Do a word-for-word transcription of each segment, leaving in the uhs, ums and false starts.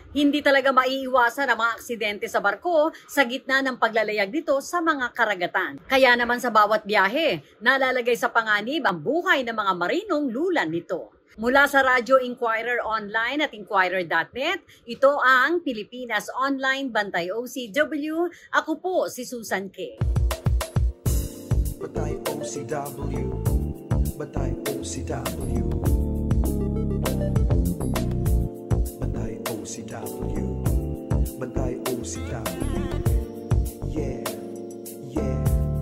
Hindi talaga maiiwasan ang mga aksidente sa barko sa gitna ng paglalayag nito sa mga karagatan. Kaya naman sa bawat biyahe, nalalagay sa panganib ang buhay ng mga marinong lulan nito. Mula sa Radyo Inquirer Online at inquirer dot net, ito ang Pilipinas Online Bantay O C W. Ako po si Susan K. Bantay O C W, Bantay O C W, Bantay O C W, Bantay O C W, yeah, yeah.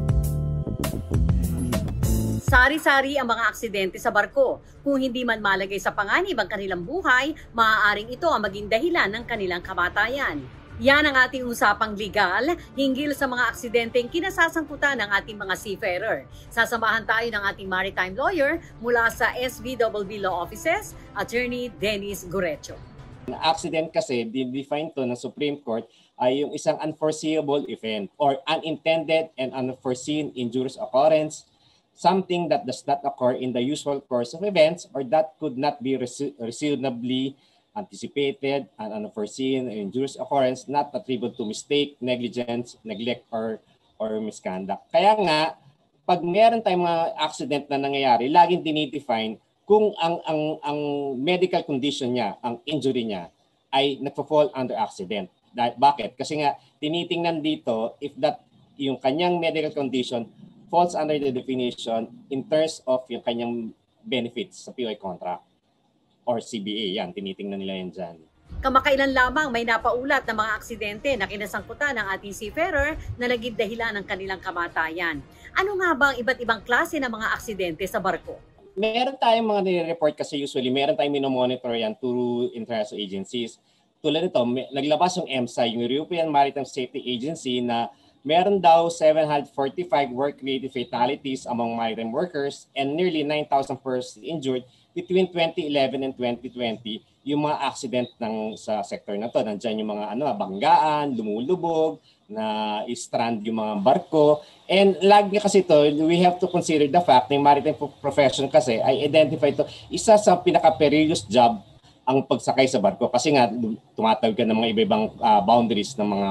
Sari-sari ang mga aksidente sa barko. Kung hindi man malagay sa panganib ang kanilang buhay, maaaring ito ang maging dahilan ng kanilang kamatayan. Yan ang ating usapang legal hinggil sa mga aksidenteng kinasasangkutan ng ating mga seafarer. Sasamahan tayo ng ating maritime lawyer mula sa S V B B Law Offices, Attorney Dennis Gorecho. Accident kasi, define to ng Supreme Court ay yung isang unforeseeable event or unintended and unforeseen injurious occurrence, something that does not occur in the usual course of events or that could not be reasonably anticipated and unforeseen injurious occurrence not attributed to mistake, negligence, neglect, or or misconduct. Kaya nga, pag meron tayong mga accident na nangyayari, laging dinidefine kung ang ang ang medical condition niya, ang injury niya ay nagfo-fall under accident. Bakit? Kasi nga tinitingnan dito if that yung kanyang medical condition falls under the definition in terms of yung kanyang benefits sa P O I contract or C B A. Yan, tinitingnan nila yan dyan. Kamakailan lamang may napaulat na mga aksidente na kinasangkutan ng ating seafarer na naging dahilan ng kanilang kamatayan. Ano nga ba ang iba't ibang klase ng mga aksidente sa barko? Meron tayong mga nire-report kasi usually, meron tayong minomonitor yan through international agencies. Tulad nito, may, naglabas yung EMSA, yung European Maritime Safety Agency, na meron daw seven hundred forty-five work-related fatalities among maritime workers and nearly nine thousand persons injured between twenty eleven and twenty twenty. Yung mga accident ng sa sector na to, nandiyan yung mga ano, banggaan, lumulubog, na strand yung mga barko. And lagi kasi to, we have to consider the fact na yung maritime profession kasi ay identify to isa sa pinaka-perilous job ang pagsakay sa barko kasi nga tumatawag ka ng mga iba-ibang uh, boundaries ng mga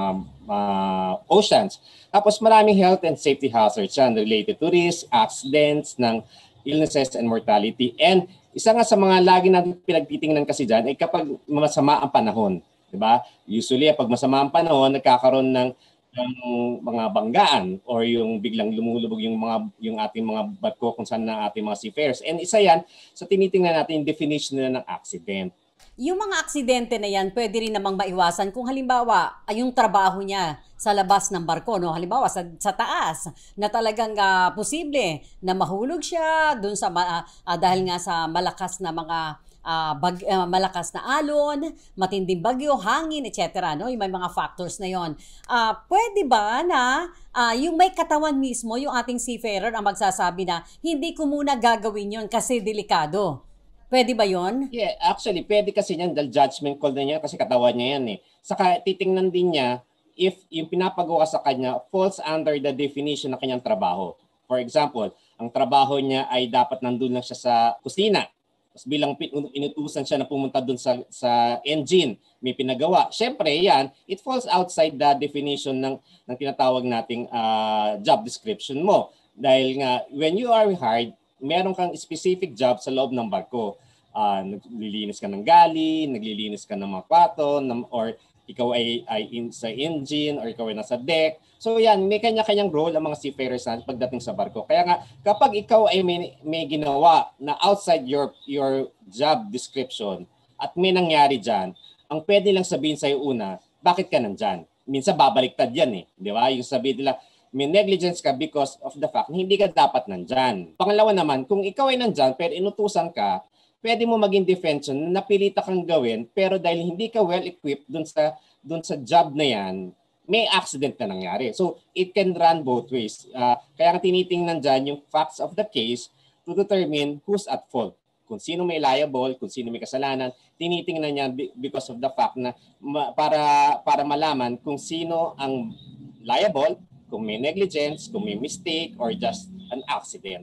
uh, oceans. Tapos maraming health and safety hazards yan related to risk, accidents, ng illnesses and mortality. And isa nga sa mga lagi natin pinagtitingnan kasi dyan ay kapag masama ang panahon. Diba? Usually, pag masama ang panahon, nagkakaroon ng, ng mga banggaan or yung biglang lumulubog yung, mga, yung ating mga barko kung saan na ating mga seafarers. And isa yan sa tinitingnan natin yung definition nila ng accident. Yung mga aksidente na yan, pwede rin namang maiwasan kung halimbawa ay yung trabaho niya sa labas ng barko, no? Halimbawa sa, sa taas, na talagang uh, posible na mahulog siya dun sa, uh, uh, dahil nga sa malakas na mga uh, bag, uh, malakas na alon, matinding bagyo, hangin, et cetera. No? Yung may mga factors na yon. Uh, pwede ba na uh, yung may katawan mismo, yung ating seafarer ang magsasabi na hindi ko muna gagawin yon kasi delikado? Pwede ba yon? Yeah, actually, pwede kasi yan dahil judgment call na niya kasi katawan niya yan eh. Saka titingnan din niya if yung pinapagawa sa kanya falls under the definition ng kanyang trabaho. For example, ang trabaho niya ay dapat nandun lang siya sa kusina. Tapos bilang inutusan siya na pumunta dun sa, sa engine, may pinagawa. Siyempre, yan, it falls outside the definition ng, ng tinatawag nating uh, job description mo. Dahil nga, when you are hired, meron kang specific job sa loob ng barko. Uh, naglilinis ka ng gali, naglilinis ka ng mga kwarto, or ikaw ay, ay in, sa engine, or ikaw ay nasa deck. So yan, may kanya-kanyang role ang mga seafarers na pagdating sa barko. Kaya nga, kapag ikaw ay may, may ginawa na outside your, your job description at may nangyari dyan, ang pwede lang sabihin sa'yo una, bakit ka nandyan? Minsan babaliktad yan eh. Di ba? Yung sabihin nila, may negligence ka because of the fact na hindi ka dapat nandyan. Pangalawa naman, kung ikaw ay nandyan pero inutusan ka, pwede mo maging defension na napilita kang gawin pero dahil hindi ka well-equipped dun sa, dun sa job na yan, may accident na nangyari. So, it can run both ways. Uh, kaya nga tinitingnan dyan yung facts of the case to determine who's at fault. Kung sino may liable, kung sino may kasalanan, tinitingnan niya because of the fact na para, para malaman kung sino ang liable, kung may negligence, kung may mistake, or just an accident.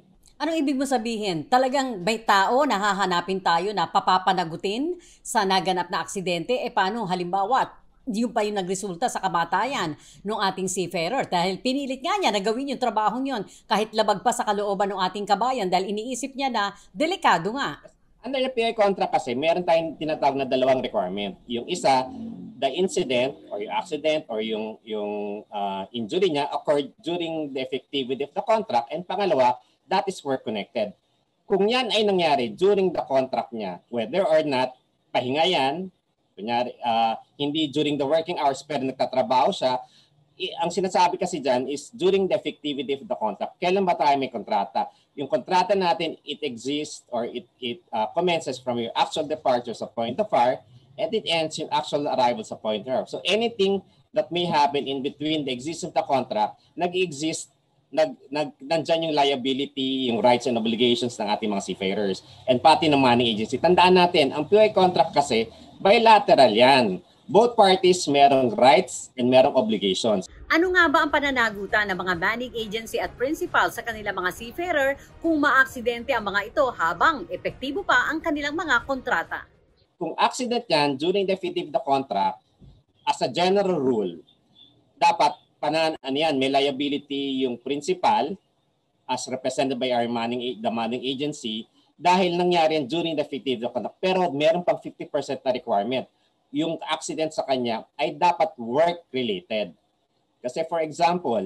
Anong ibig mo sabihin? Talagang may tao na hahanapin tayo na papapanagutin sa naganap na aksidente? E paano halimbawa, yung pa yung nagresulta sa kamatayan ng ating seafarer dahil pinilit nga niya na gawin yung trabahong yon kahit labag pa sa kalooban ng ating kabayan dahil iniisip niya na delikado nga. Under the P I contract kasi, meron tayong tinatawag na dalawang requirement. Yung isa, the incident or yung accident or yung, yung uh, injury niya occurred during the effectivity of the contract. And pangalawa, that is work connected. Kung yan ay nangyari during the contract niya, whether or not pahinga yan, kunyari, uh, hindi during the working hours pero nagtatrabaho siya, i- ang sinasabi kasi dyan is during the effectivity of the contract. Kailan ba tayo may kontrata? Yung kontrata natin, it exists or it, it uh, commences from your actual departure sa point of R and it ends yung actual arrival sa point of R. So anything that may happen in between the existence of the contract, nag-exist, nag, nag, nandyan yung liability, yung rights and obligations ng ating mga seafarers and pati ng money agency. Tandaan natin, ang P I contract kasi, bilateral yan. Both parties merong rights and merong obligations. Ano nga ba ang pananagutan ng mga manning agency at principal sa kanilang mga seafarer kung maaksidente ang mga ito habang epektibo pa ang kanilang mga kontrata? Kung accident yan during the effective of the contract, as a general rule, dapat panan ano yan, may liability yung principal as represented by our manning, the manning agency dahil nangyari yan during the effective of the contract. Pero meron pang fifty percent na requirement. Yung accident sa kanya ay dapat work-related. Kasi for example,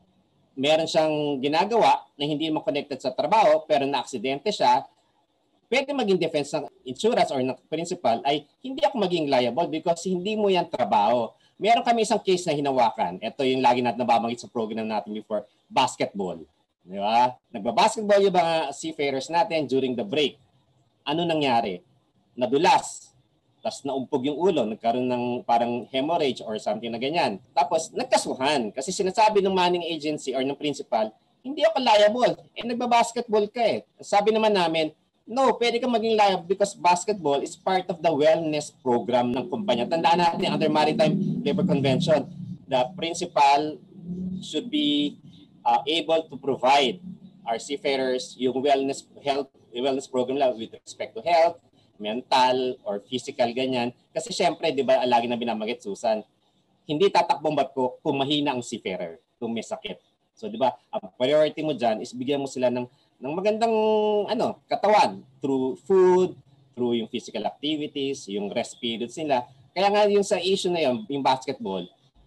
meron siyang ginagawa na hindi mo connected sa trabaho pero na-aksidente siya, pwede maging defense ng insurance or ng principal ay hindi ako maging liable because hindi mo yan trabaho. Meron kami isang case na hinawakan. Ito yung lagi natin nababanggit sa program natin before, basketball. Di ba? Nagba-basketball yung mga seafarers natin during the break. Ano nangyari? Nadulas. Tapos naumpog yung ulo, nagkaroon ng parang hemorrhage or something na ganyan. Tapos nagkasuhan kasi sinasabi ng manning agency or ng principal, hindi ako liable. Eh nagba-basketball ka eh. Sabi naman namin, no, pwede kang maging liable because basketball is part of the wellness program ng kumpanya. Tandaan natin, under Maritime Labor Convention, the principal should be uh, able to provide our seafarers yung wellness health wellness program lang with respect to health, mental or physical ganyan. Kasi syempre, di ba, lagi na binamagit, Susan, hindi tatakbong barko kung mahina ang seafarer, kung may sakit. So, di ba, ang priority mo dyan is bigyan mo sila ng ng magandang ano, katawan through food, through yung physical activities, yung rest periods nila. Kaya nga yung sa issue na yun, yung basketball,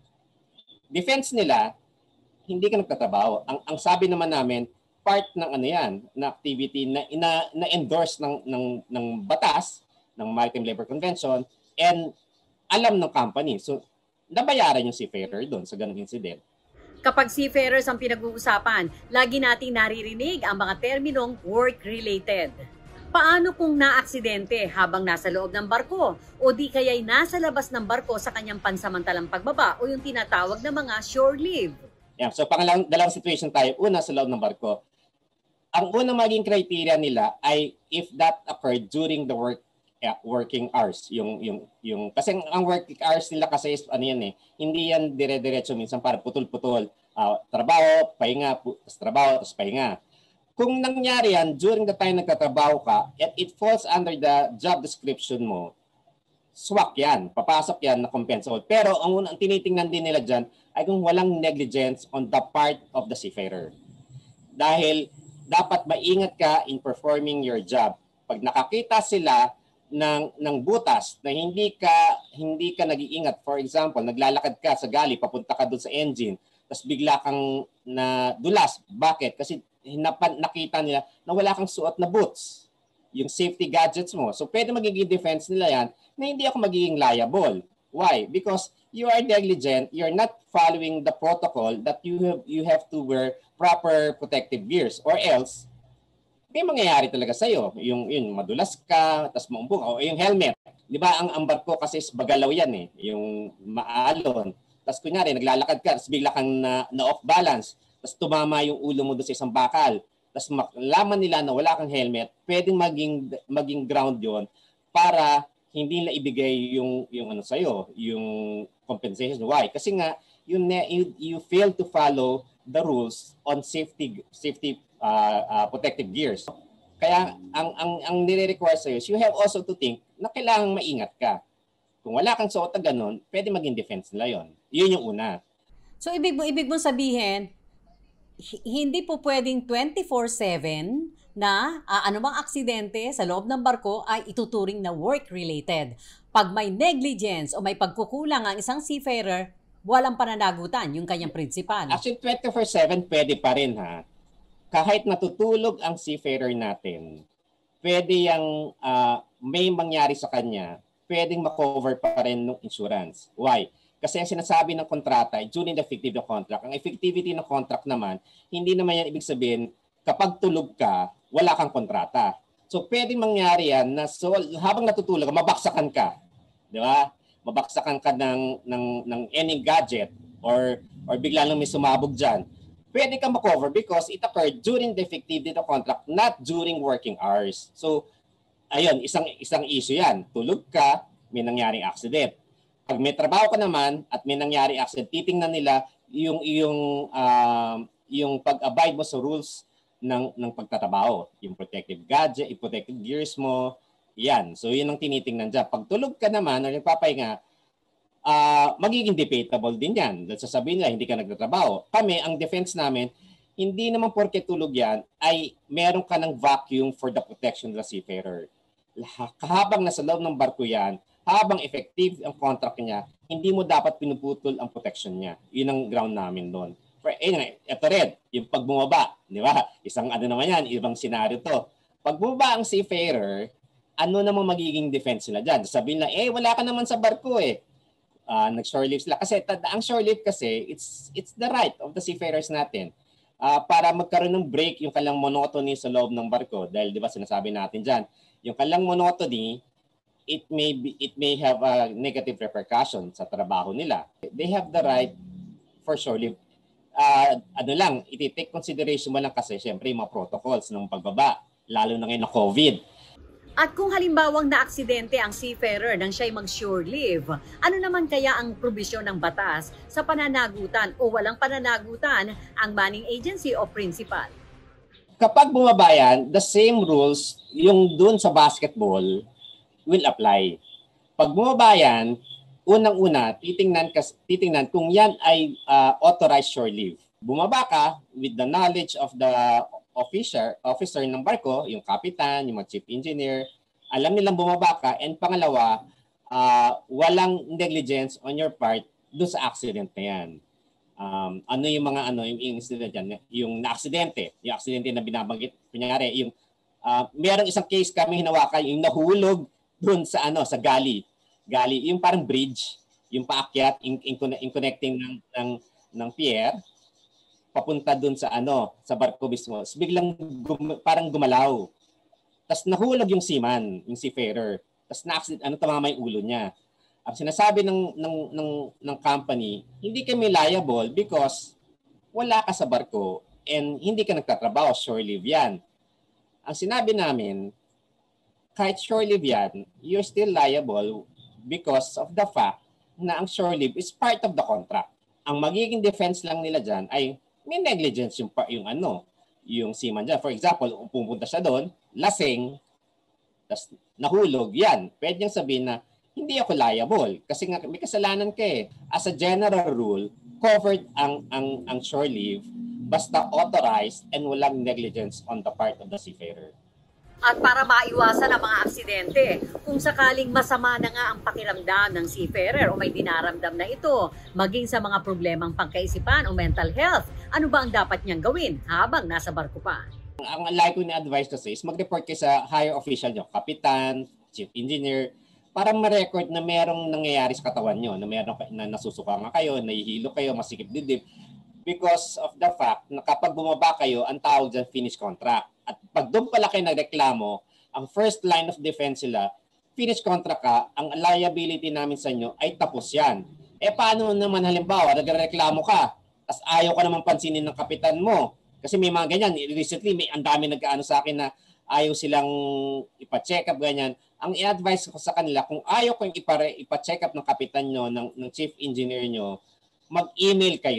defense nila, hindi ka nagtatrabaho. Ang, ang sabi naman namin, part ng ano yan, na activity na, na, na endorse ng, ng, ng batas, ng Maritime Labor Convention, and alam ng company. So, nabayaran yung seafarer doon sa ganung incident. Kapag seafarers ang pinag-uusapan, lagi nating naririnig ang mga terminong work-related. Paano kung naaksidente habang nasa loob ng barko o di kaya'y nasa labas ng barko sa kanyang pansamantalang pagbaba o yung tinatawag na mga shore leave? Yeah, so pangalawang dalawang situation tayo. Una, sa loob ng barko. Ang unang maging criteria nila ay if that occurred during the work yeah, working hours, yung yung yung kasi ang working hours nila kasi is ano yan eh, hindi yan dire-diretso, minsan para putol-putol, uh, trabaho, pahinga, tapos trabaho, tapos pahinga. Kung nangyari yan during the time nagtatrabaho ka, and it falls under the job description mo, swak yan, papasok yan na compensable. Pero ang unang tinitingnan din nila dyan ay kung walang negligence on the part of the seafarer. Dahil dapat maingat ka in performing your job. Pag nakakita sila ng ng butas na hindi ka hindi ka nag-iingat, for example, naglalakad ka sa gali papunta ka doon sa engine, tapos bigla kang na dulas. Bakit? Kasi hinapan, nakita nila na wala kang suot na boots, yung safety gadgets mo. So pwede magiging defense nila yan na hindi ako magiging liable. Why? Because you are negligent, you're not following the protocol that you have you have to wear proper protective gears, or else may mangyayari talaga sa'yo. Yung, yung madulas ka, tapos maumpong, o yung helmet. Di ba, ang, ang barko kasi is bagalaw yan eh, yung maalon. Tapos kunyari, naglalakad ka, tapos bigla kang na, na off balance, tapos tumama yung ulo mo doon sa isang bakal. Tapos malaman nila na wala kang helmet, pwedeng maging, maging ground yon para hindi na ibigay yung, yung ano sa'yo, yung compensation. Why? Kasi nga, you, you, you fail to follow the rules on safety safety uh, uh, protective gears. Kaya ang ang ang nire-require sa you have also to think na kailangang maingat ka. Kung wala kang suot na ganun, pwede maging defense nila yon. Yun yung una. So ibig mo ibig mong sabihin, hindi po pwedeng twenty-four seven na uh, anumang aksidente sa loob ng barko ay ituturing na work-related. Pag may negligence o may pagkukulang ang isang seafarer, walang pananagutan yung kanyang principal. Actually, twenty-four seven pwede pa rin ha. Kahit natutulog ang seafarer natin, pwede yung uh, may mangyari sa kanya, pwedeng makover pa rin ng insurance. Why? Kasi ang sinasabi ng kontrata, during the effectivity of contract, ang effectivity ng contract naman, hindi naman yan ibig sabihin, kapag tulog ka, wala kang kontrata. So, pwedeng mangyari yan na so, habang natutulog, mabaksakan ka. Di ba? Mabaksakan ka ng, ng, ng any gadget or, or bigla lang may sumabog dyan. Pwede ka makover because it occurred during the effectivity of contract, not during working hours. So, ayun, isang, isang issue yan. Tulog ka, may nangyaring accident. Pag may trabaho ka naman at may nangyari accident, titingnan nila yung yung uh, yung pag-abide mo sa rules ng ng pagtatrabaho, yung protective gadget, yung protective gears mo, yan. So yun ang tinitingnan diyan. Pag tulog ka naman o nagpapahinga, uh, magiging debatable din yan. Dahil sasabihin nila hindi ka nagtatrabaho. Kami, ang defense namin, hindi naman porke tulog yan ay meron ka ng vacuum for the protection of the seafarer. Habang nasa loob ng barko yan, habang effective ang contract niya, hindi mo dapat pinuputol ang protection niya. Yun ang ground namin doon. For, eh, ito rin, yung pag bumaba, di ba? Isang ano naman yan, ibang senaryo to. Pag bumaba ang seafarer, ano namang magiging defense nila dyan? Sabihin na, eh, wala ka naman sa barko eh. Uh, nag-shore leave sila. Kasi ang shore leave kasi, it's, it's the right of the seafarers natin. Uh, para magkaroon ng break yung kanilang monotony sa loob ng barko. Dahil di ba sinasabi natin dyan, yung kanilang monotony, it may be, it may have a negative repercussion sa trabaho nila. They have the right for shore leave. Uh, ano lang, iti-take consideration mo lang kasi syempre yung mga protocols ng pagbaba, lalo na ngayon na COVID. At kung halimbawang na-aksidente ang seafarer nang siya'y mag-shore leave, ano naman kaya ang probisyon ng batas sa pananagutan o walang pananagutan ang manning agency o principal? Kapag bumaba yan, the same rules yung dun sa basketball will apply. Pag bumaba yan, unang-una, titingnan, titingnan kung yan ay uh, authorized shore leave. Bumaba ka with the knowledge of the officer, officer ng barko, yung kapitan, yung mga chief engineer, alam nilang bumaba ka, and pangalawa, uh, walang negligence on your part doon sa accident na yan. Um, ano yung mga ano, yung incident yan, yung na-aksidente, yung aksidente na binabanggit, kunyari, yung uh, merong isang case kami hinawakan, yung nahulog doon sa ano, sa galley. Galley, yung parang bridge, yung paakyat, in, in, in connecting ng, ng, ng pier, papunta doon sa ano, sa barko mismo. So, biglang gum, parang gumalaw. Tapos nahulog yung seaman, yung seafarer. Tapos na-accident, ano, tumama yung ulo niya. Ang sinasabi ng, ng, ng, ng company, hindi kami liable because wala ka sa barko and hindi ka nagtatrabaho, shore leave yan. Ang sinabi namin, kahit shore leave yan, you're still liable because of the fact na ang shore leave is part of the contract. Ang magiging defense lang nila dyan ay may negligence yung, yung ano, yung seaman dyan. For example, kung pupunta siya doon, lasing, tas nahulog, yan. Pwede niyang sabihin na, hindi ako liable kasi nga may kasalanan ka eh. As a general rule, covered ang, ang, ang shore leave basta authorized and walang negligence on the part of the seafarer. At para maiwasan ang mga aksidente, kung sakaling masama na nga ang pakiramdam ng seafarer o may dinaramdam na ito, maging sa mga problemang pangkaisipan o mental health, ano ba ang dapat niyang gawin habang nasa barko pa? Ang like ko ni-advise kasi is mag-report kayo sa higher official nyo, kapitan, chief engineer, para ma-record na merong nangyayari sa katawan nyo, na merong na nasusuka nga kayo, nahihilo kayo, masikip dibdib. Because of the fact na kapag bumaba kayo, ang tawag dyan finish contract. At pag doon pala kayo nagreklamo, ang first line of defense sila, finish contract ka, ang liability namin sa inyo ay tapos yan. Eh paano naman halimbawa, nagreklamo ka, tas ayaw ka naman pansinin ng kapitan mo. Kasi may mga ganyan, recently may ang dami nag-aano sa akin na ayaw silang ipa-check up, ganyan. Ang i-advise ko sa kanila, kung ayaw ko yung ipa-check up ng kapitan nyo, ng, ng chief engineer nyo, mag-email kayo.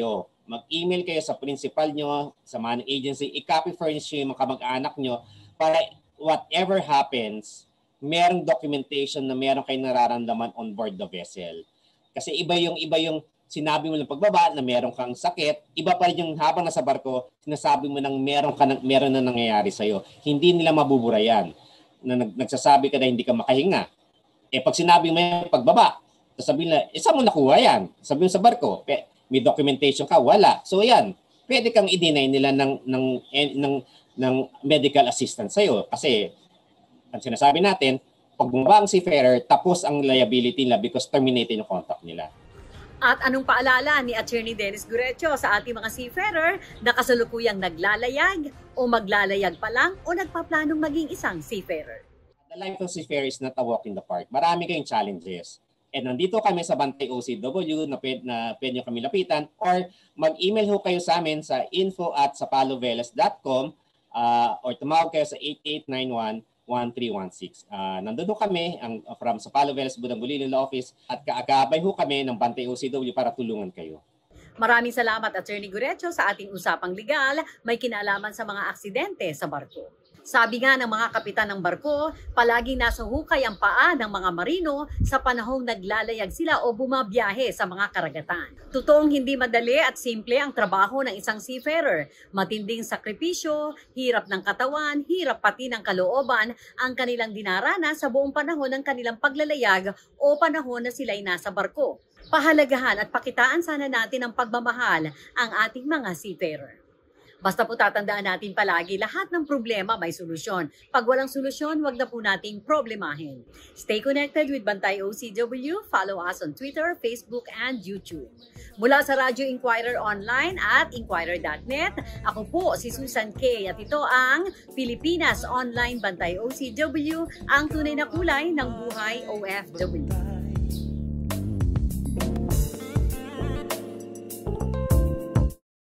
mag-email kayo sa principal nyo, sa managing agency, i-copy furnish nyo yung mga kamag-anak nyo para whatever happens, merong documentation na meron kayong nararamdaman on board the vessel. Kasi iba yung iba yung sinabi mo ng pagbaba na meron kang sakit, iba pa rin yung habang nasa barko, sinasabi mo nang meron ka na, meron na nangyayari sa iyo. Hindi nila mabubura yan. Na nag, nagsasabi ka na hindi ka makahinga. Eh pag sinabi mo yung pagbaba, sasabihin na, eh saan mo nakuha yan? Sabi mo sa barko, may documentation ka, wala. So yan, pwede kang i-deny nila ng ng ng ng medical assistance sa iyo kasi ang sinasabi natin, pag bumaba ang seafarer, tapos ang liability nila because terminated yung contract nila. At anong paalala ni Attorney Dennis Gurecho sa ating mga seafarer na kasalukuyang naglalayag o maglalayag pa lang o nagpaplanong maging isang seafarer? The life of seafarer is not a walk in the park. Marami kayong challenges. And nandito kami sa Bantay O C W na pwede, na pwede nyo kami lapitan or mag-email ho kayo sa amin sa info at sapaloveles dot com uh, or tumawag kayo sa eight eight nine one one three one six. Uh, nandun ho kami ang, from Sapalo Veles Budang Bulilin Office at kaagabay ho kami ng Bantay O C W para tulungan kayo. Maraming salamat Attorney Gurecho sa ating usapang legal may kinalaman sa mga aksidente sa barko. Sabi nga ng mga kapitan ng barko, palaging nasa hukay ang paa ng mga marino sa panahong naglalayag sila o bumabiyahe sa mga karagatan. Totoong hindi madali at simple ang trabaho ng isang seafarer. Matinding sakripisyo, hirap ng katawan, hirap pati ng kalooban ang kanilang dinarana sa buong panahon ng kanilang paglalayag o panahon na sila'y nasa barko. Pahalagahan at pakitaan sana natin ang pagmamahal ang ating mga seafarer. Basta po tatandaan natin palagi, lahat ng problema may solusyon. Pag walang solusyon, wag na po nating problemahin. Stay connected with Bantay O C W. Follow us on Twitter, Facebook, and YouTube. Mula sa Radyo Inquirer Online at inquirer dot net, ako po si Susan K. At ito ang Pilipinas Online Bantay O C W, ang tunay na kulay ng buhay O F W.